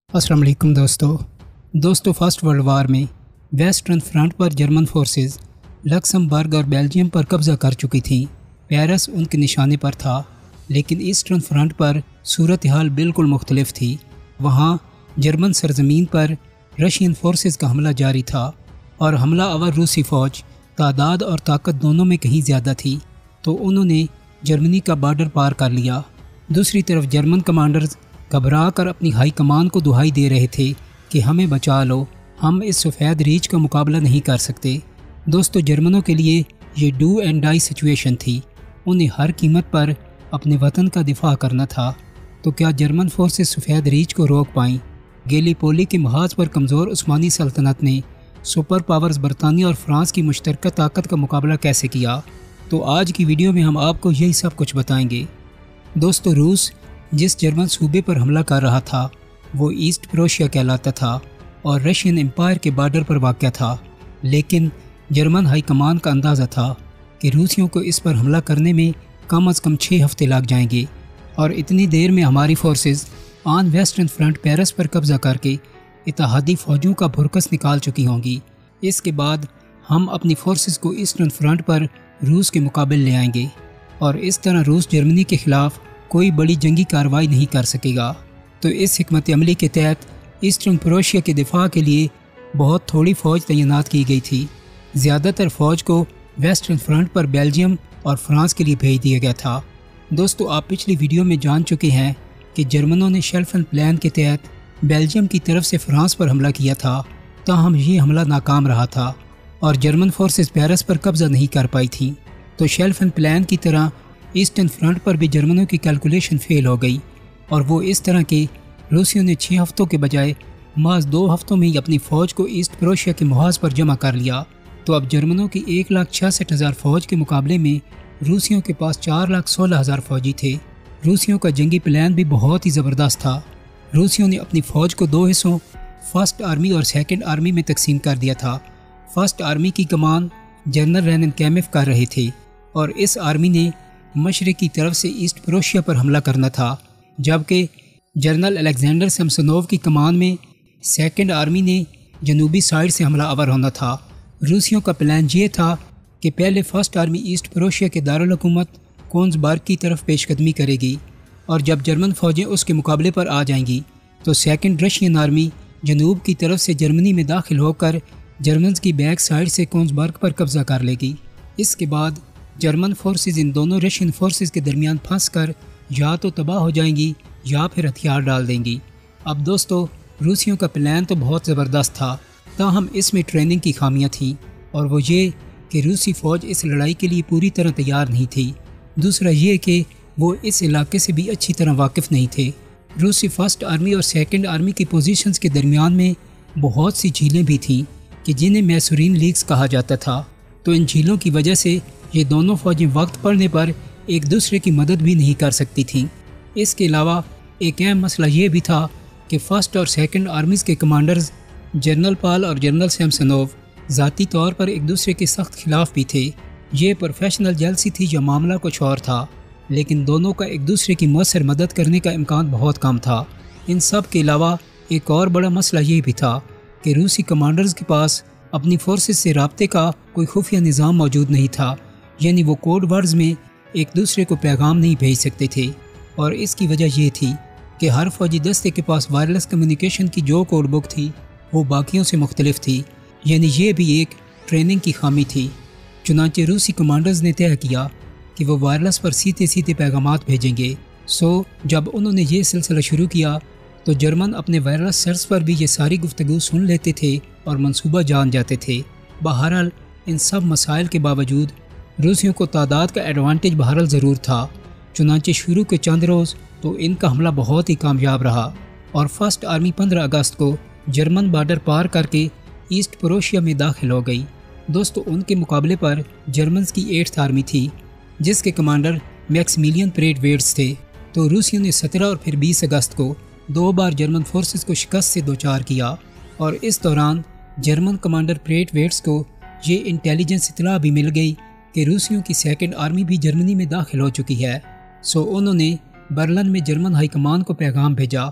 अस्सलाम वालेकुम दोस्तों फर्स्ट वर्ल्ड वार में वेस्टर्न फ्रंट पर जर्मन फोर्सेस लक्समबर्ग और बेल्जियम पर कब्ज़ा कर चुकी थीं। पेरिस उनके निशाने पर था, लेकिन ईस्टर्न फ्रंट पर सूरत हाल बिल्कुल मुख्तलिफ थी। वहाँ जर्मन सरजमीन पर रशियन फोर्सेस का हमला जारी था और हमला आवर रूसी फ़ौज तादाद और ताकत दोनों में कहीं ज़्यादा थी, तो उन्होंने जर्मनी का बॉर्डर पार कर लिया। दूसरी तरफ जर्मन कमांडर्स घबरा कर अपनी हाई कमान को दुहाई दे रहे थे कि हमें बचा लो, हम इस सफ़ेद रीछ का मुकाबला नहीं कर सकते। दोस्तों, जर्मनों के लिए ये डू एंड डाई सिचुएशन थी। उन्हें हर कीमत पर अपने वतन का दिफा करना था। तो क्या जर्मन फोर्सेस सफ़ेद रीछ को रोक पाईं? गैलीपोली के महाज पर कमज़ोर उस्मानी सल्तनत ने सुपर पावर्स बरतानिया और फ्रांस की मुश्तरका ताकत का मुकाबला कैसे किया? तो आज की वीडियो में हम आपको यही सब कुछ बताएंगे। दोस्तों, रूस जिस जर्मन सूबे पर हमला कर रहा था वो ईस्ट प्रोशिया कहलाता था और रशियन एम्पायर के बॉर्डर पर वाक़या था। लेकिन जर्मन हाई कमान का अंदाज़ा था कि रूसियों को इस पर हमला करने में कम अज़ कम 6 हफ्ते लग जाएंगे और इतनी देर में हमारी forces on western front Paris पर कब्ज़ा करके इत्तेहादी फ़ौजों का भुरकस निकाल चुकी होंगी। इसके बाद हम अपनी फोर्सेस को ईस्टर्न फ्रंट पर रूस के मुकाबले ले आएंगे और इस तरह रूस जर्मनी के ख़िलाफ़ कोई बड़ी जंगी कार्रवाई नहीं कर सकेगा। तो इस हिकमत अमली के तहत ईस्टर्न प्रोशिया के दिफा के लिए बहुत थोड़ी फ़ौज तैनात की गई थी। ज़्यादातर फ़ौज को वेस्टर्न फ्रंट पर बेल्जियम और फ्रांस के लिए भेज दिया गया था। दोस्तों, आप पिछली वीडियो में जान चुके हैं कि जर्मनों ने शेल्फन प्लान के तहत बेल्जियम की तरफ से फ्रांस पर हमला किया था, ताहम ये हमला नाकाम रहा था और जर्मन फोर्सेस पेरिस पर कब्ज़ा नहीं कर पाई थीं। तो शेल्फन प्लान की तरह ईस्टर्न फ्रंट पर भी जर्मनों की कैलकुलेशन फेल हो गई और वो इस तरह के रूसियों ने 6 हफ्तों के बजाय महज 2 हफ्तों में ही अपनी फ़ौज को ईस्ट प्रोशिया के मुहाज पर जमा कर लिया। तो अब जर्मनों की 1,66,000 फ़ौज के मुकाबले में रूसियों के पास 4,16,000 फ़ौजी थे। रूसियों का जंगी प्लान भी बहुत ही ज़बरदस्त था। रूसियों ने अपनी फ़ौज को 2 हिस्सों फर्स्ट आर्मी और सेकेंड आर्मी में तकसीम कर दिया था। फर्स्ट आर्मी की कमान जनरल रेनन कैमिफ कर रहे थे और इस आर्मी ने मशरक़ की तरफ से ईस्ट प्रोशिया पर हमला करना था, जबकि जनरल अलेक्जेंडर समसनोव की कमान में सेकेंड आर्मी ने जनूबी साइड से हमला आवर होना था। रूसियों का प्लान ये था कि पहले फर्स्ट आर्मी ईस्ट प्रोशिया के दारुल हुकूमत कोन्सबर्ग की तरफ पेशकदमी करेगी और जब जर्मन फ़ौजें उसके मुकाबले पर आ जाएंगी तो सेकेंड रशियन आर्मी जनूब की तरफ से जर्मनी में दाखिल होकर जर्मन की बैक साइड से कोन्सबर्ग पर कब्ज़ा कर लेगी। इसके बाद जर्मन फोर्सेस इन दोनों रशियन फोर्सेस के दरमियान फंसकर या तो तबाह हो जाएंगी या फिर हथियार डाल देंगी। अब दोस्तों, रूसियों का प्लान तो बहुत ज़बरदस्त था, ताहम इसमें ट्रेनिंग की खामियां थीं और वो ये कि रूसी फ़ौज इस लड़ाई के लिए पूरी तरह तैयार नहीं थी। दूसरा ये कि वो इस इलाके से भी अच्छी तरह वाकिफ़ नहीं थे। रूसी फर्स्ट आर्मी और सेकेंड आर्मी की पोजीशंस के दरमियान में बहुत सी झीलें भी थीं कि जिन्हें मैसूरीन लीक्स कहा जाता था। तो इन झीलों की वजह से ये दोनों फ़ौजें वक्त पड़ने पर एक दूसरे की मदद भी नहीं कर सकती थीं। इसके अलावा एक अहम मसला ये भी था कि फ़र्स्ट और सेकंड आर्मीज़ के कमांडर्स जनरल पाल और जनरल सैमसनोव ज़ाती तौर पर एक दूसरे के सख्त खिलाफ भी थे। ये प्रोफेशनल जेलसी थी या मामला कुछ और था, लेकिन दोनों का एक दूसरे की मौसर मदद करने का इम्कान बहुत कम था। इन सब के अलावा एक और बड़ा मसला ये भी था कि रूसी कमांडर्स के पास अपनी फोर्सेस से राब्ते का कोई खुफिया निज़ाम मौजूद नहीं था, यानी वो कोड वर्ड्स में एक दूसरे को पैगाम नहीं भेज सकते थे। और इसकी वजह ये थी कि हर फौजी दस्ते के पास वायरलेस कम्युनिकेशन की जो कोड बुक थी वो बाकियों से मुख्तलिफ थी, यानी ये भी एक ट्रेनिंग की खामी थी। चुनांचे रूसी कमांडर्स ने तय किया कि वो वायरलेस पर सीधे सीधे पैगामात भेजेंगे। जब उन्होंने ये सिलसिला शुरू किया तो जर्मन अपने वायरलेस सर्च पर भी ये सारी गुफ्तगू सुन लेते थे और मंसूबा जान जाते थे। बहरहाल इन सब मसाइल के बावजूद रूसियों को तादाद का एडवांटेज बहरहाल ज़रूर था। चुनांचे शुरू के चंद रोज़ तो इनका हमला बहुत ही कामयाब रहा और फर्स्ट आर्मी 15 अगस्त को जर्मन बॉर्डर पार करके ईस्ट प्रोशिया में दाखिल हो गई। दोस्तों, उनके मुकाबले पर जर्मन की 8th आर्मी थी जिसके कमांडर मैक्सिमिलियन परेडवेट्स थे। तो रूसियों ने 17 और फिर 20 अगस्त को 2 बार जर्मन फोर्सेस को शिकस्त से दोचार किया और इस दौरान जर्मन कमांडर परेडवेट्स को ये इंटेलिजेंस इतला भी मिल गई कि रूसियों की सेकेंड आर्मी भी जर्मनी में दाखिल हो चुकी है। उन्होंने बर्लिन में जर्मन हाई कमान को पैगाम भेजा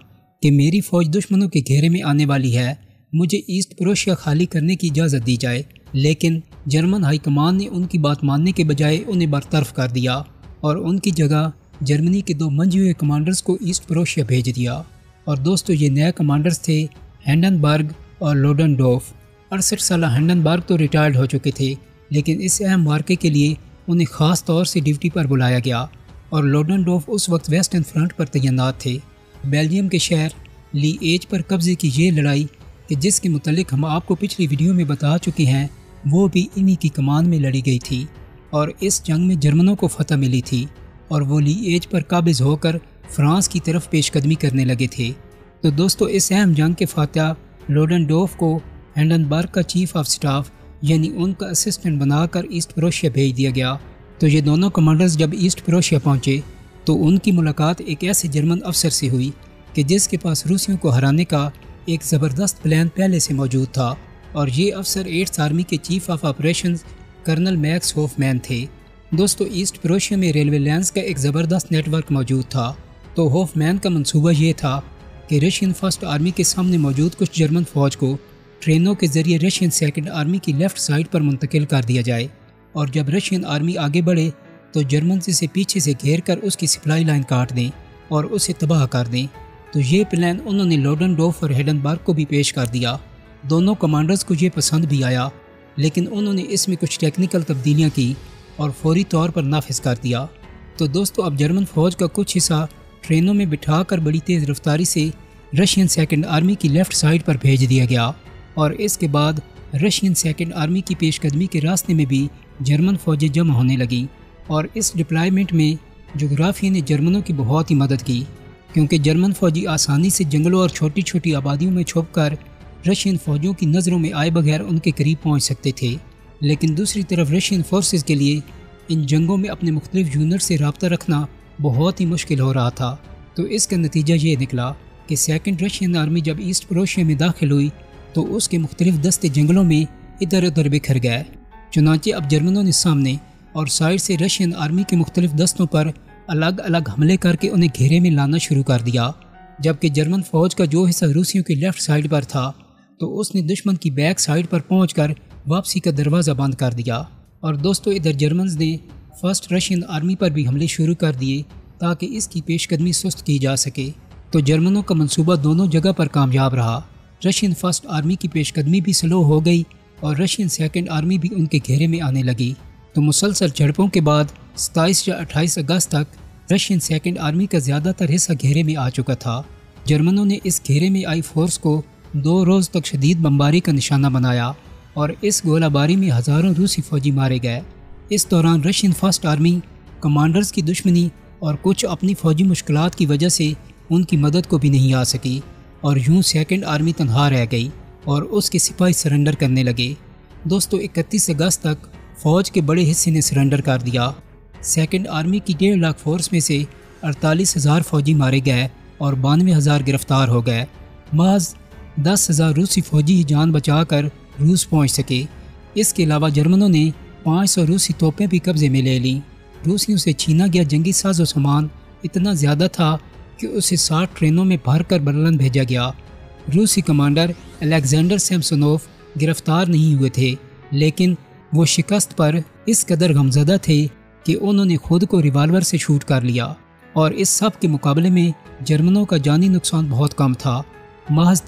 کہ میری فوج دشمنوں کے گھیرے میں آنے والی ہے، مجھے ایسٹ پروشیا خالی کرنے کی اجازت دی جائے، لیکن جرمن ہائی کمان نے ان کی بات ماننے کے بجائے انہیں برطرف کر دیا اور ان کی جگہ جرمنی کے 2 منجے ہوئے کمانڈرز کو ایسٹ پروشیا بھیج دیا۔ اور دوستو یہ نئے کمانڈرز تھے ہینڈنبرگ اور لوڈنڈورف۔ 68 سالہ ہینڈنبرگ تو ریٹائرڈ ہو چکے تھے، لیکن اس اہم مارکے کے لیے انہیں خاص طور سے ڈیوٹی پر بلایا گیا، اور لوڈنڈورف اس وقت ویسٹرن فرنٹ پر تعینات تھے۔ بیلجیم کے شہر لی ایج پر قبضے کی یہ لڑائی کہ جس کے متعلق ہم آپ کو پچھلی ویڈیو میں بتا چکے ہیں، وہ بھی انہی کی کمان میں لڑی گئی تھی، اور اس جنگ میں جرمنوں کو فتح ملی تھی، اور وہ لی ایج پر قابض ہو کر فرانس کی طرف پیش قدمی کرنے لگے تھے۔ تو دوستو اس اہم جنگ کے فاتح لوڈنڈورف کو ہینڈنبرگ کا چیف آف سٹاف یعنی ان کا اسسٹنٹ بنا کر ایسٹ پروشیا بھیج دیا گیا۔ تو یہ دونوں کمانڈرز جب ایسٹ پروشیا پہنچے تو ان کی ملاقات ایک ایسے جرمن افسر سے ہوئی کہ جس کے پاس روسیوں کو ہرانے کا ایک زبردست پلان پہلے سے موجود تھا، اور یہ افسر 8th آرمی کے chief of operations colonel Max Hoffmann تھے۔ دوستو ایسٹ پروشیا میں ریلوے لائنز کا ایک زبردست نیٹ ورک موجود تھا، تو ہوف مین کا منصوبہ یہ تھا کہ رشین 1st آرمی کے سامنے موجود کچھ جرمن فوج کو ٹرینوں کے ذریعے رشین 2nd آرمی کی لیفٹ سائڈ پر منتقل کر دیا جائے، اور جب رشین آرمی آگے بڑھے تو جرمن اسے پیچھے سے گھیر کر اس کی سپلائی لائن کاٹ دیں اور اسے تباہ کر دیں۔ تو یہ پلان انہوں نے لوڈنڈورف اور ہینڈنبرگ کو بھی پیش کر دیا۔ دونوں کمانڈرز کو یہ پسند بھی آیا، لیکن انہوں نے اس میں کچھ ٹیکنیکل تبدیلیاں کی اور فوری طور پر نافذ کر دیا۔ تو دوستو اب جرمن فوج کا کچھ حصہ ٹرینوں میں بٹھا کر بڑی تیز رفتاری سے رشین 2nd آرمی کی لیفٹ سائڈ پر بھیج دیا گیا، اور اس کے بعد رشین 2nd آرمی کی پیش قدمی کے راستے میں بھی جرمن فوجیں جمع ہونے لگیں، اور اس ڈپلائمنٹ میں جغرافیہ نے جرمنوں کی بہت ہی مدد کی، کیونکہ جرمن فوجی آسانی سے جنگلوں اور چھوٹی چھوٹی آبادیوں میں چھپ کر رشین فوجوں کی نظروں میں آئے بغیر ان کے قریب پہنچ سکتے تھے۔ لیکن دوسری طرف رشین فورسز کے لیے ان جنگوں میں اپنے مختلف یونٹ سے رابطہ رکھنا بہت ہی مشکل ہو رہا تھا۔ تو اس کا نتیجہ یہ نکلا کہ 2nd رشین آرمی جب ایسٹ پروشیا میں داخل ہوئی تو اس کے مختلف دستے جنگلوں میں ادھر ادھر بکھر گئے۔ چنانچہ اب جرمنوں نے سامنے اور سائڈ سے رشین آرمی کے مختلف دستوں پر الگ الگ حملے کر کے انہیں گھیرے میں لانا شروع کر دیا، جبکہ جرمن فوج کا جو حصہ روسیوں کی لیفٹ سائڈ پر تھا تو اس نے دشمن کی بیک سائڈ پر پہنچ کر واپسی کا دروازہ بند کر دیا۔ اور دوستو ادھر جرمنز نے 1st رشین آرمی پر بھی حملے شروع کر دیے تاکہ اس کی پیش قدمی سست کی جا سکے۔ تو جرمنوں کا منصوبہ دونوں جگہ پر کامیاب رہا۔ رشین 1st آرمی کی پیش قدمی بھی سلو ہو گئی اور رشین 2nd آرمی بھی ان کے گھیرے میں آنے لگی۔ تو مسلسل جھڑپوں کے بعد 27 یا 28 اگست تک رشین 2nd آرمی کا زیادہ تر حصہ گھیرے میں آ چکا تھا۔ جرمنوں نے اس گھیرے میں آئی فورس کو 2 روز تک شدید بمباری کا نشانہ بنایا، اور اس گولہ باری میں ہزاروں روسی فوجی مارے گئے۔ اس دوران رشین 1st آرمی کمانڈرز کی دشمنی اور کچھ اپنی فوجی مشکلات کی وجہ سے ان کی مدد کو بھی نہیں آ سکی، اور یوں 2nd آرمی تنہا رہ گئی اور اس کے سپاہی سرنڈر کرنے لگے۔ دوستو 31 اگست تک فوج کے بڑے حصے نے سرنڈر کر دیا۔ 2nd آرمی کی 1.5 لاکھ فورس میں سے 48,000 فوجی مارے گئے اور 92,000 گرفتار ہو گئے۔ محض 10,000 روسی فوجی ہی جان بچا کر روس پہنچ سکے۔ اس کے علاوہ جرمنوں نے 500 روسی توپیں بھی قبضے میں لے لیں۔ روسیوں سے چھینا گیا جنگی ساز و سامان اتنا زیادہ تھا کہ اسے 60 ٹرینوں میں بھر کر برلن بھیجا گیا۔ روسی کمانڈر الیگزینڈر سیمسونوف گرفتار نہیں ہوئے تھے، لیکن وہ شکست پر اس قدر غمزدہ تھے کہ انہوں نے خود کو ریوالور سے شوٹ کر لیا، اور اس سب کے مقابلے میں جرمنوں کا جانی نقصان بہت کم تھا۔ محض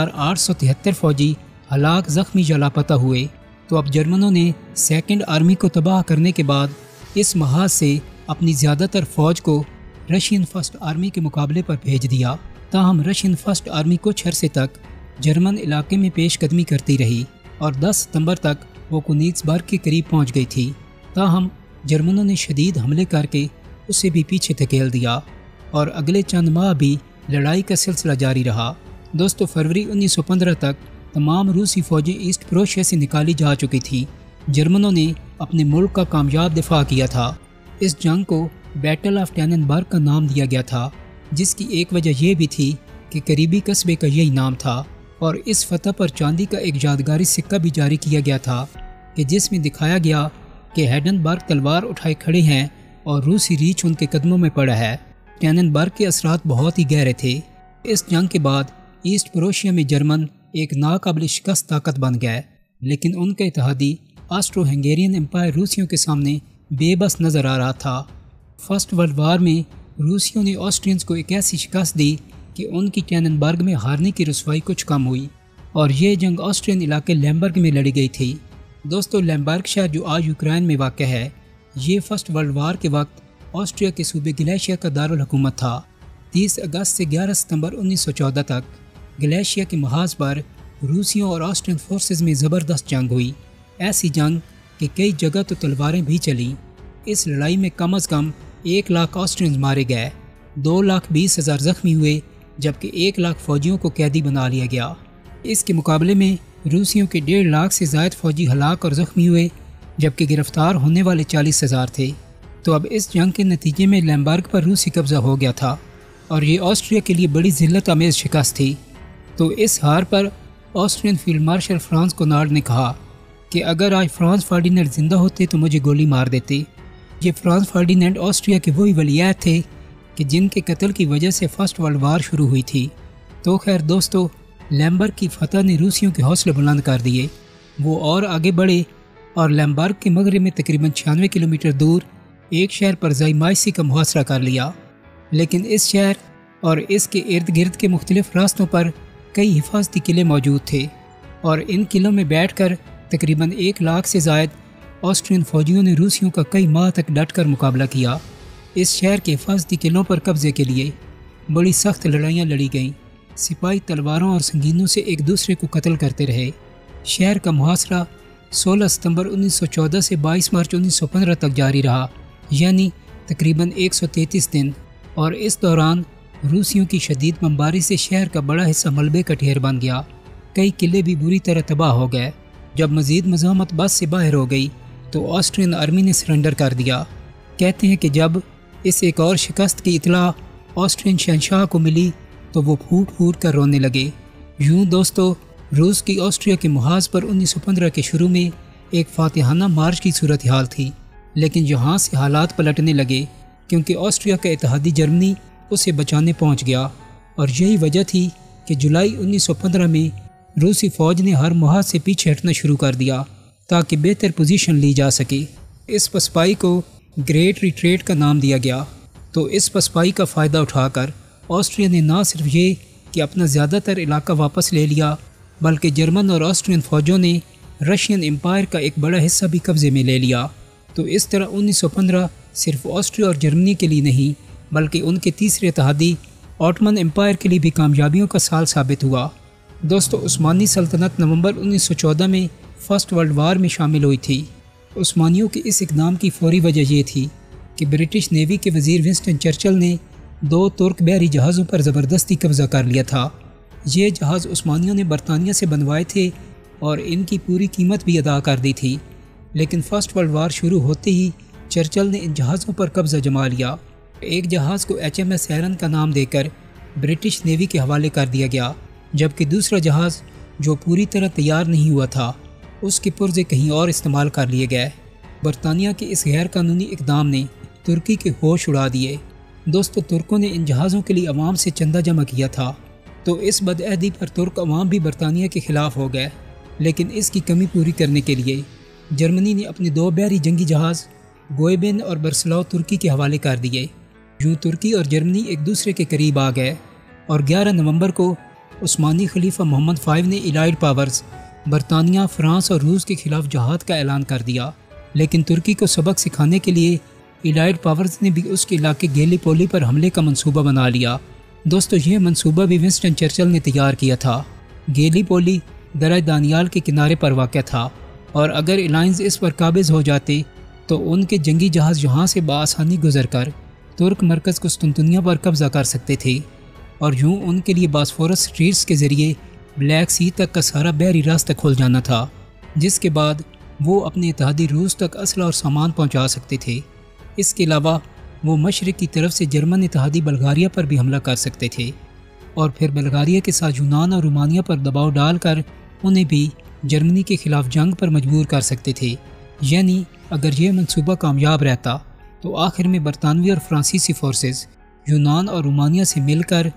13,873 فوجی ہلاک، زخمی یا لاپتہ ہوئے۔ تو اب جرمنوں نے 2nd آرمی کو تباہ کرنے کے بعد اس محاذ سے اپنی زیادہ تر فوج کو رشین 1st آرمی کے مقابلے پر بھیج دیا۔ تاہم رشین 1st آرمی کچھ عرصے تک جرمن علاقے میں پیش قدمی کرتی رہی اور 10 ستمبر تک وہ کونیگسبرگ کے قریب پہنچ گئی تھی۔ تاہم جرمنوں نے شدید حملے کر کے اسے بھی پیچھے دھکیل دیا، اور اگلے چند ماہ بھی لڑائی کا سلسلہ جاری رہا۔ دوستو فروری 1915 تک تمام روسی فوجیں ایسٹ پروشیا سے نکالی جا چکی تھیں۔ جرمنوں نے اپنے ملک کا کامیاب دفاع کیا تھا۔ اس جنگ کو بیٹل آف ٹیننبرگ کا نام دیا گیا تھا، جس کی ایک وجہ یہ بھی تھی کہ قریبی قصبے کا یہی نام تھا، اور اس فتح پر چاندی کا ایک یادگاری سکہ بھی جاری کیا گیا تھا کہ جس میں دکھایا گیا کہ ہینڈنبرگ تلوار اٹھائے کھڑے ہیں اور روسی ریچھ ان کے قدموں میں پڑا ہے۔ ٹیننبرگ کے اثرات بہت ہی گہرے تھے۔ اس جنگ کے بعد ایسٹ پروشیا میں جرمن ایک ناقابل شکست طاقت بن گیا، لیکن ان کا اتحادی آسٹرو ہنگیرین امپائر روسیوں کے سامنے بے بس نظر آ رہا تھا۔ فرسٹ ورلڈ وار میں روسیوں نے آسٹرینز کو ایک ایسی شکست دی کہ ان کی ٹیننبرگ میں ہارنے کی رسوائی کچھ کم ہوئی، اور یہ جنگ آسٹرین علاقے لیمبرگ میں لڑی گئی تھی۔ دوستو، لیمبرگ شہر جو آج یوکرائن میں واقع ہے، یہ فرسٹ ورلڈ وار کے وقت آسٹریا کے صوبے گلیشیا کا دارالحکومت تھا۔ 30 اگست سے 11 ستمبر 1914 تک گلیشیا کے محاذ پر روسیوں اور آسٹرین فورسز میں زبردست جنگ ہوئی، ایسی جنگ کہ کئی جگہ تو تلواریں بھی چلیں۔ اس لڑائی میں کم از کم 1 لاکھ آسٹرینز مارے گئے، 2,20,000 زخمی ہوئے، جبکہ 1 لاکھ فوجیوں کو قیدی بنا لیا گیا۔ اس کے مقابلے میں روسیوں کے 1.5 لاکھ سے زائد فوجی ہلاک اور زخمی ہوئے، جبکہ گرفتار ہونے والے 40,000 تھے۔ تو اب اس جنگ کے نتیجے میں لیمبرگ پر روسی قبضہ ہو گیا تھا، اور یہ آسٹریا کے لیے بڑی ذلت آمیز شکست تھی۔ تو اس ہار پر Austrian field marshal Franz Conrad نے کہا کہ اگر آج فرانس فرڈینینڈ زندہ ہوتے تو مجھے گولی مار دیتے۔ یہ فرانس فرڈینینڈ آسٹریا کے وہی ولیعہد تھے کہ جن کے قتل کی وجہ سے فرسٹ ورلڈ وار شروع ہوئی تھی۔ تو خیر دوستو، لیمبرگ کی فتح نے روسیوں کے حوصلے بلند کر دیے۔ وہ اور آگے بڑھے اور لیمبرگ کے مغرب میں تقریباً 96 کلومیٹر دور ایک شہر پر زائمائسی کا محاصرہ کر لیا، لیکن اس شہر اور اس کے ارد گرد کے مختلف راستوں پر کئی حفاظتی قلعے موجود تھے، اور ان قلعوں میں بیٹھ کر تقریباً 1 لاکھ سے زائد آسٹرین فوجیوں نے روسیوں کا کئی ماہ تک ڈٹ کر مقابلہ کیا۔ اس شہر کے حفاظتی قلعوں پر قبضے کے لیے بڑی سخت لڑائیاں لڑی گئیں، سپاہی تلواروں اور سنگینوں سے ایک دوسرے کو قتل کرتے رہے۔ شہر کا محاصرہ 16 ستمبر 1914 سے 22 مارچ 1915 تک جاری رہا، یعنی تقریباً 133 دن، اور اس دوران روسیوں کی شدید بمباری سے شہر کا بڑا حصہ ملبے کا ڈھیر بن گیا۔ کئی قلعے بھی بری طرح تباہ ہو گئے۔ جب مزید مزاحمت بس سے باہر ہو گئی تو آسٹرین آرمی نے سرنڈر کر دیا۔ کہتے ہیں کہ جب اس ایک اور شکست کی اطلاع آسٹرین شہنشاہ کو ملی تو وہ پھوٹ پھوٹ کر رونے لگے۔ یوں دوستو، روس کی آسٹریا کے محاذ پر 1915 کے شروع میں ایک فاتحانہ مارچ کی صورتحال تھی، لیکن یہاں سے حالات پلٹنے لگے کیونکہ آسٹریا کا اتحادی جرمنی اسے بچانے پہنچ گیا، اور یہی وجہ تھی کہ جولائی 1915 میں روسی فوج نے ہر محاذ سے پیچھے ہٹنا شروع کر دیا تاکہ بہتر پوزیشن لی جا سکے۔ اس پسپائی کو گریٹ ریٹریٹ کا نام دیا گیا۔ تو اس پسپائی کا فائدہ اٹھا کر آسٹریا نے نہ صرف یہ کہ اپنا زیادہ تر علاقہ واپس لے لیا، بلکہ جرمن اور آسٹرین فوجوں نے رشین امپائر کا ایک بڑا حصہ بھی قبضے میں لے لیا۔ تو اس طرح 1915 صرف آسٹریا اور جرمنی کے لیے نہیں بلکہ ان کے تیسرے اتحادی آٹمن امپائر کے لیے بھی کامیابیوں کا سال ثابت ہوا۔ دوستو، عثمانی سلطنت نومبر 1914 میں فرسٹ ورلڈ وار میں شامل ہوئی تھی۔ عثمانیوں کے اس اقدام کی فوری وجہ یہ تھی کہ برٹش نیوی کے وزیر ونسٹن چرچل نے 2 ترک بحری جہازوں پر زبردستی قبضہ کر لیا تھا۔ یہ جہاز عثمانیوں نے برطانیہ سے بنوائے تھے اور ان کی پوری قیمت بھی ادا کر دی تھی، لیکن فرسٹ ورلڈ وار شروع ہوتے ہی چرچل نے ان جہازوں پر قبضہ جما لیا۔ ایک جہاز کو HMS ایرن کا نام دے کر برٹش نیوی کے حوالے کر دیا گیا، جبکہ دوسرا جہاز جو پوری طرح تیار نہیں ہوا تھا اس کے پرزے کہیں اور استعمال کر لیے گئے۔ برطانیہ کے اس غیر قانونی اقدام نے ترکی کے ہوش اڑا دیے۔ دوستو، ترکوں نے ان جہازوں کے لیے عوام سے چندہ جمع کیا تھا، تو اس بدعہدی پر ترک عوام بھی برطانیہ کے خلاف ہو گئے، لیکن اس کی کمی پوری کرنے کے لیے جرمنی نے اپنے 2 بحری جنگی جہاز گوئبن اور برسلاؤ ترکی کے حوالے کر دیے۔ یوں ترکی اور جرمنی ایک دوسرے کے قریب آ گئے، اور 11 نومبر کو عثمانی خلیفہ محمد 5 نے الائیڈ پاورز برطانیہ، فرانس اور روس کے خلاف جہاد کا اعلان کر دیا۔ لیکن ترکی کو سبق سکھانے کے لیے الائیڈ پاورز نے بھی اس کے علاقے گیلی پولی پر حملے کا منصوبہ بنا لیا۔ دوستو، یہ منصوبہ بھی ونسٹن چرچل نے تیار کیا تھا۔ گیلی پولی درہ دانیال کے کنارے پر واقع تھا، اور اگر الائنز اس پر قابض ہو جاتے تو ان کے جنگی جہاز یہاں سے بآسانی گزر کر ترک مرکز قسطنطنیہ پر قبضہ کر سکتے تھے، اور یوں ان کے لیے باسفورس اسٹریٹس کے ذریعے بلیک سی تک کا سارا بحری راستہ کھل جانا تھا، جس کے بعد وہ اپنے اتحادی روس تک اسلحہ اور سامان پہنچا سکتے تھے۔ اس کے علاوہ وہ مشرق کی طرف سے جرمن اتحادی بلغاریہ پر بھی حملہ کر سکتے تھے، اور پھر بلغاریہ کے ساتھ یونان اور رومانیہ پر دباؤ ڈال کر انہیں بھی جرمنی کے خلاف جنگ پر مجبور کر سکتے تھے۔ یعنی اگر یہ منصوبہ کامیاب رہتا تو آخر میں برطانوی اور فرانسیسی فورسز یونان اور رومانیہ سے مل کر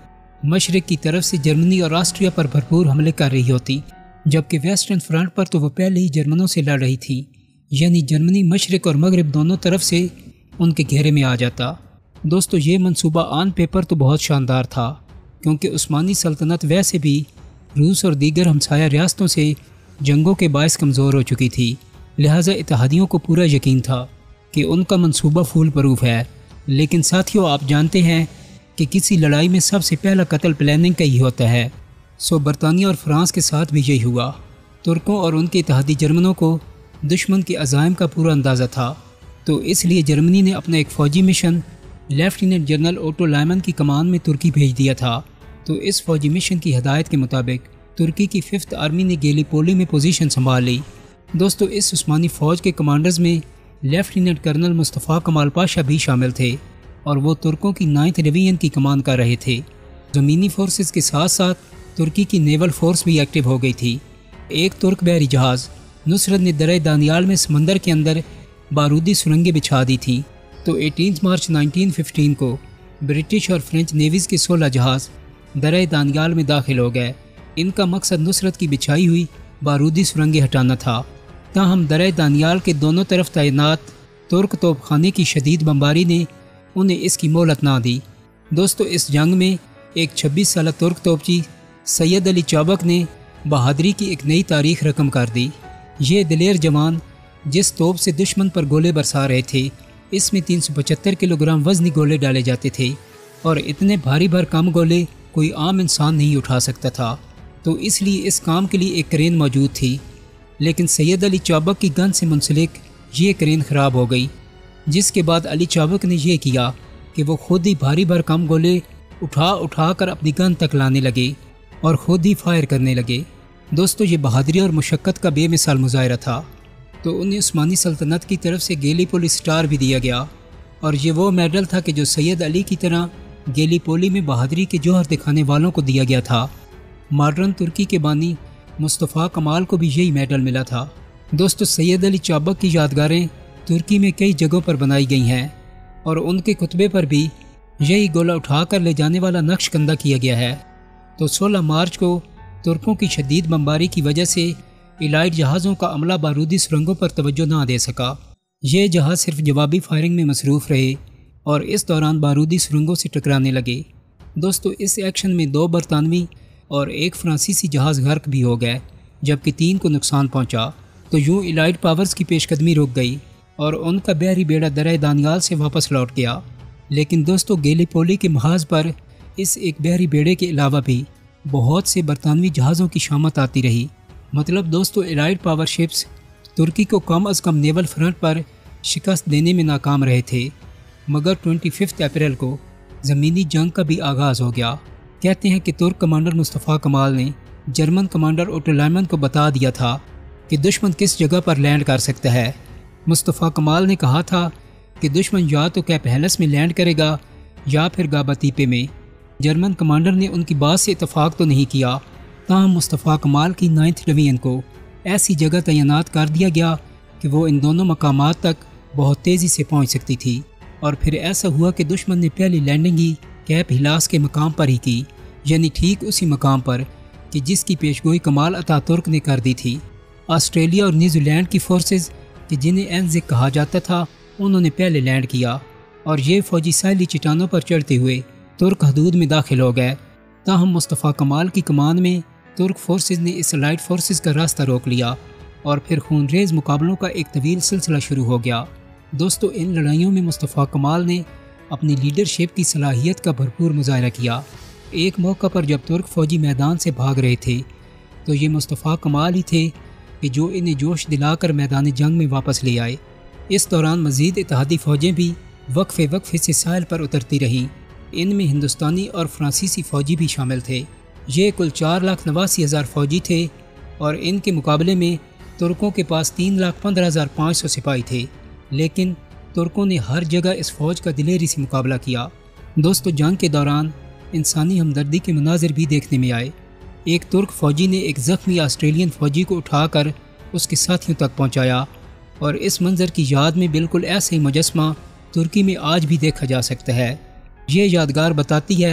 مشرق کی طرف سے جرمنی اور آسٹریا پر بھرپور حملے کر رہی ہوتی، جبکہ ویسٹرن فرنٹ پر تو وہ پہلے ہی جرمنوں سے لڑ رہی تھی، یعنی جرمنی مشرق اور مغرب دونوں طرف سے ان کے گھیرے میں آ جاتا۔ دوستو یہ منصوبہ آن پیپر تو بہت شاندار تھا، کیونکہ عثمانی سلطنت ویسے بھی روس اور دیگر ہمسایہ ریاستوں سے جنگوں کے باعث کمزور ہو چکی تھی، لہٰذا اتحادیوں کو پورا یقین تھا کہ ان کا منصوبہ فول پروف ہے۔ لیکن ساتھیوں، آپ جانتے ہیں کہ کسی لڑائی میں سب سے پہلا قتل پلاننگ کا ہی ہوتا ہے۔ برطانیہ اور فرانس کے ساتھ بھی یہی ہوا۔ ترکوں اور ان کے اتحادی جرمنوں کو دشمن کے عزائم کا پورا اندازہ تھا، تو اس لیے جرمنی نے اپنا ایک فوجی mission lieutenant general Otto Liman کی کمان میں ترکی بھیج دیا تھا۔ تو اس فوجی مشن کی ہدایت کے مطابق ترکی کی 5th آرمی نے گیلی پولی میں پوزیشن سنبھال لی۔ دوستو اس عثمانی فوج کے کمانڈرز میں lieutenant colonel Mustafa Kemal Pasha بھی شامل تھے، اور وہ ترکوں کی 9th ڈویژن کی کمان کر رہے تھے۔ زمینی فورسز کے ساتھ ساتھ ترکی کی نیول فورس بھی ایکٹیو ہو گئی تھی۔ ایک ترک بحری جہاز نصرت نے درہ دانیال میں سمندر کے اندر بارودی سرنگیں بچھا دی تھیں۔ تو 18 مارچ 1915 کو برٹش اور فرینچ نیویز کے 16 جہاز درہ دانیال میں داخل ہو گئے۔ ان کا مقصد نصرت کی بچھائی ہوئی بارودی سرنگیں ہٹانا تھا۔ تاہم درہ دانیال کے دونوں طرف تعینات ترک توپ خانے کی شدید بمباری نے انہیں اس کی مہلت نہ دی۔ دوستو اس جنگ میں ایک 26 سالہ ترک توپچی سید علی چابک نے بہادری کی ایک نئی تاریخ رقم کر دی۔ یہ دلیر جوان جس توپ سے دشمن پر گولے برسا رہے تھے، اس میں 375 کلو گرام وزنی گولے ڈالے جاتے تھے، اور اتنے بھاری بھرکم گولے کوئی عام انسان نہیں اٹھا سکتا تھا، تو اس لیے اس کام کے لیے ایک کرین موجود تھی۔ لیکن سید علی چابک کی گن سے منسلک یہ کرین خراب ہو گئی، جس کے بعد علی چابک نے یہ کیا کہ وہ خود ہی بھاری بھرکم گولے اٹھا کر اپنی گن تک لانے لگے اور خود ہی فائر کرنے لگے۔ دوستو یہ بہادری اور مشقت کا بے مثال مظاہرہ تھا۔ تو انہیں عثمانی سلطنت کی طرف سے گیلی پولی سٹار بھی دیا گیا، اور یہ وہ میڈل تھا کہ جو سید علی کی طرح گیلی پولی میں بہادری کے جوہر دکھانے والوں کو دیا گیا تھا۔ ماڈرن ترکی کے بانی مصطفیٰ کمال کو بھی یہی میڈل ملا تھا۔ دوستو سید علی چابک کی یادگاریں ترکی میں کئی جگہوں پر بنائی گئی ہیں، اور ان کے کتبے پر بھی یہی گولا اٹھا کر لے جانے والا نقش کندہ کیا گیا ہے۔ تو 16 مارچ کو ترکوں کی شدید بمباری کی وجہ سے الائٹ جہازوں کا عملہ بارودی سرنگوں پر توجہ نہ دے سکا۔ یہ جہاز صرف جوابی فائرنگ میں مصروف رہے اور اس دوران بارودی سرنگوں سے ٹکرانے لگے۔ دوستو اس ایکشن میں 2 برطانوی اور 1 فرانسیسی جہاز غرق بھی ہو گئے، جبکہ 3 کو نقصان پہنچا۔ تو یوں الائٹ پاورز کی پیش قدمی رک گئی اور ان کا بحری بیڑا درہ دانیال سے واپس لوٹ گیا۔ لیکن دوستو گیلی پولی کے محاذ پر اس ایک بحری بیڑے کے علاوہ بھی بہت سے برطانوی جہازوں کی شامت آتی رہی۔ مطلب دوستو الائٹ پاور شپس ترکی کو کم از کم نیول فرنٹ پر شکست دینے میں ناکام رہے تھے، مگر 25 اپریل کو زمینی جنگ کا بھی آغاز ہو گیا۔ کہتے ہیں کہ ترک کمانڈر مصطفیٰ کمال نے جرمن کمانڈر اوٹو لائمن کو بتا دیا تھا کہ دشمن کس جگہ پر لینڈ کر سکتا ہے۔ مصطفیٰ کمال نے کہا تھا کہ دشمن یا تو کیپ ہیلس میں لینڈ کرے گا یا پھر گاباتیپے میں۔ جرمن کمانڈر نے ان کی بات سے اتفاق تو نہیں کیا، تاہم مصطفیٰ کمال کی 9th ڈویژن کو ایسی جگہ تعینات کر دیا گیا کہ وہ ان دونوں مقامات تک بہت تیزی سے پہنچ سکتی تھی، اور پھر ایسا ہوا کہ دشمن نے پہلی لینڈنگ ہی کیپ ہلاس کے مقام پر ہی کی، یعنی ٹھیک اسی مقام پر کہ جس کی پیشگوئی کمال اتا ترک نے کر دی تھی۔ آسٹریلیا اور نیوزی لینڈ کی فورسز کہ جنہیں اینزک کہا جاتا تھا، انہوں نے پہلے لینڈ کیا، اور یہ فوجی ساحلی چٹانوں پر چڑھتے ہوئے ترک حدود میں داخل ہو گئے۔ تاہم مصطفیٰ کمال کی کمان میں ترک فورسز نے اس الائٹ فورسز کا راستہ روک لیا، اور پھر خونریز مقابلوں کا ایک طویل سلسلہ شروع ہو گیا۔ دوستو ان لڑائیوں میں مصطفیٰ کمال نے اپنی لیڈرشپ کی صلاحیت کا بھرپور مظاہرہ کیا۔ ایک موقع پر جب ترک فوجی میدان سے بھاگ رہے تھے تو یہ مصطفیٰ کمال ہی تھے کہ جو انہیں جوش دلا کر میدان جنگ میں واپس لے آئے۔ اس دوران مزید اتحادی فوجیں بھی وقفے سے ساحل پر اترتی رہیں۔ ان میں ہندوستانی اور فرانسیسی فوجی بھی شامل تھے۔ یہ کل 4,89,000 فوجی تھے، اور ان کے مقابلے میں ترکوں کے پاس 3,15,500 سپاہی تھے، لیکن ترکوں نے ہر جگہ اس فوج کا دلیری سے مقابلہ کیا۔ دوستو جنگ کے دوران انسانی ہمدردی کے مناظر بھی دیکھنے میں آئے۔ ایک ترک فوجی نے ایک زخمی آسٹریلین فوجی کو اٹھا کر اس کے ساتھیوں تک پہنچایا، اور اس منظر کی یاد میں بالکل ایسا ہی مجسمہ ترکی میں آج بھی دیکھا جا سکتا ہے۔ یہ یادگار بتاتی ہے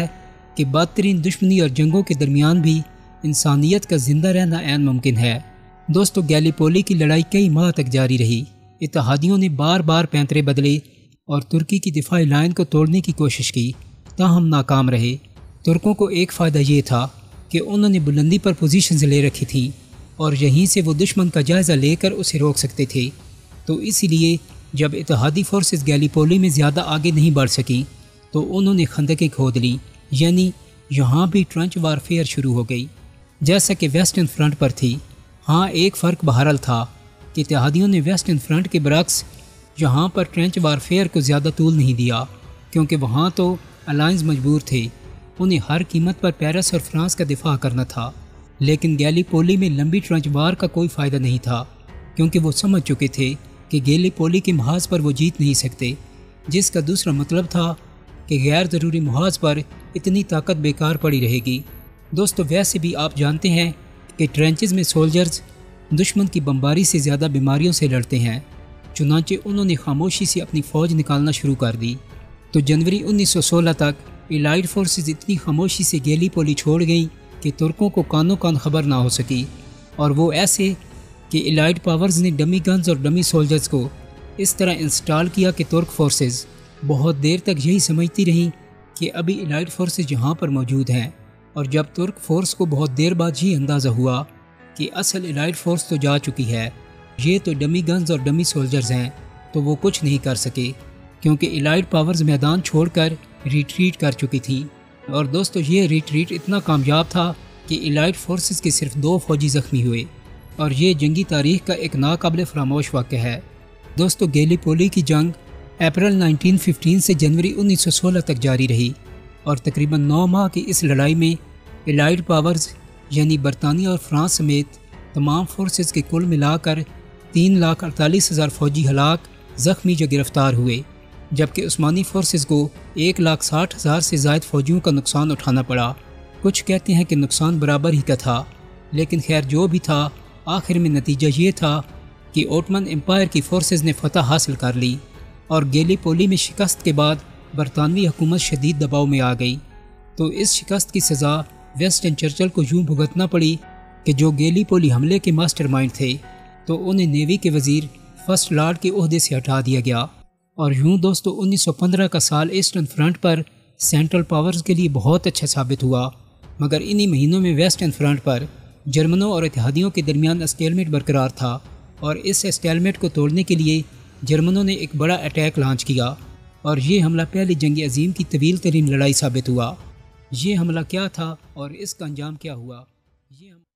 کہ بدترین دشمنی اور جنگوں کے درمیان بھی انسانیت کا زندہ رہنا عین ممکن ہے۔ دوستو، گیلیپولی کی لڑائی کئی ماہ تک جاری رہی۔ اتحادیوں نے بار بار پینترے بدلے اور ترکی کی دفاعی لائن کو توڑنے کی کوشش کی، تاہم ناکام رہے۔ ترکوں کو ایک فائدہ یہ تھا کہ انہوں نے بلندی پر پوزیشنز لے رکھی تھیں اور یہیں سے وہ دشمن کا جائزہ لے کر اسے روک سکتے تھے۔ تو اسی لیے جب اتحادی فورسز گیلیپولی میں زیادہ آگے نہیں بڑھ سکیں تو انہوں نے خندقیں کھود لیں، یعنی یہاں بھی ٹرنچ وارفیئر شروع ہو گئی، جیسا کہ ویسٹرن فرنٹ پر تھی۔ ہاں، ایک فرق بہرحال تھا کہ اتحادیوں نے ویسٹرن فرنٹ کے برعکس یہاں پر ٹرنچ وارفیئر کو زیادہ طول نہیں دیا، کیونکہ وہاں تو الائنس مجبور تھے، انہیں ہر قیمت پر پیرس اور فرانس کا دفاع کرنا تھا۔ لیکن گیلیپولی میں لمبی ٹرنچ وار کا کوئی فائدہ نہیں تھا، کیونکہ وہ سمجھ چکے تھے کہ گیلیپولی کے محاذ پر وہ جیت نہیں سکتے، جس کا دوسرا مطلب تھا کہ غیر ضروری محاذ پر اتنی طاقت بیکار پڑی رہے گی۔ دوستو، ویسے بھی آپ جانتے ہیں کہ ٹرینچز میں سولجرز دشمن کی بمباری سے زیادہ بیماریوں سے لڑتے ہیں، چنانچہ انہوں نے خاموشی سے اپنی فوج نکالنا شروع کر دی۔ تو جنوری 1916 تک الائیڈ فورسز اتنی خاموشی سے گیلیپولی چھوڑ گئیں کہ ترکوں کو کانوں کان خبر نہ ہو سکی، اور وہ ایسے کہ الائیڈ پاورز نے ڈمی گنز اور ڈمی سولجرز کو اس طرح انسٹال کیا کہ ترک فورسز بہت دیر تک یہی سمجھتی رہیں کہ ابھی الائیڈ فورسز یہاں پر موجود ہیں، اور جب ترک فورس کو بہت دیر بعد یہ اندازہ ہوا کہ اصل الائیڈ فورس تو جا چکی ہے، یہ تو ڈمی گنز اور ڈمی سولجرز ہیں، تو وہ کچھ نہیں کر سکے، کیونکہ الائیڈ پاورز میدان چھوڑ کر ریٹریٹ کر چکی تھیں۔ اور دوستو، یہ ریٹریٹ اتنا کامیاب تھا کہ الائیڈ فورسز کے صرف 2 فوجی زخمی ہوئے، اور یہ جنگی تاریخ کا ایک ناقابل فراموش واقعہ ہے۔ دوستو، گیلیپولی کی جنگ اپریل 1915 سے جنوری 1916 تک جاری رہی، اور تقریباً 9 ماہ کی اس لڑائی میں الائیڈ پاورز یعنی برطانیہ اور فرانس سمیت تمام فورسز کے کل ملا کر 3,48,000 فوجی ہلاک، زخمی یا گرفتار ہوئے، جبکہ عثمانی فورسز کو 1,60,000 سے زائد فوجیوں کا نقصان اٹھانا پڑا۔ کچھ کہتے ہیں کہ نقصان برابر ہی کا تھا، لیکن خیر جو بھی تھا، آخر میں نتیجہ یہ تھا کہ اوٹمن امپائر کی فورسز نے فتح حاصل کر لی، اور گیلیپولی میں شکست کے بعد برطانوی حکومت شدید دباؤ میں آ گئی۔ تو اس شکست کی سزا ویسٹن چرچل کو یوں بھگتنا پڑی کہ جو گیلیپولی حملے کے ماسٹر مائنڈ تھے، تو انہیں نیوی کے وزیر فرسٹ لارڈ کے عہدے سے ہٹا دیا گیا۔ اور یوں دوستو، 1915 کا سال ایسٹرن فرنٹ پر سینٹرل پاورز کے لیے بہت اچھا ثابت ہوا، مگر انہی مہینوں میں ویسٹرن فرنٹ پر جرمنوں اور اتحادیوں کے درمیان اسٹیلمیٹ برقرار تھا، اور اس اسٹیلمیٹ کو توڑنے کے لیے جرمنوں نے ایک بڑا اٹیک لانچ کیا، اور یہ حملہ پہلی جنگ عظیم کی طویل ترین لڑائی ثابت ہوا۔ یہ حملہ کیا تھا اور اس کا انجام کیا ہوا، یہ